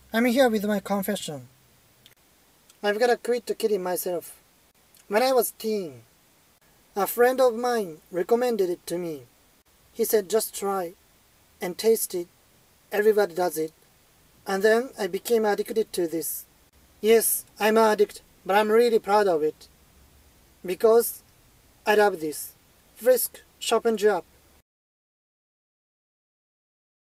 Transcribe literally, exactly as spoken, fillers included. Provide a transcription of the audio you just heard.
I'm here with my confession. I've gotta quit killing myself. When I was teen, a friend of mine recommended it to me. He said just try and taste it. Everybody does it. And then I became addicted to this. Yes, I'm an addict, but I'm really proud of it. Because I love this. Frisk sharpens you up.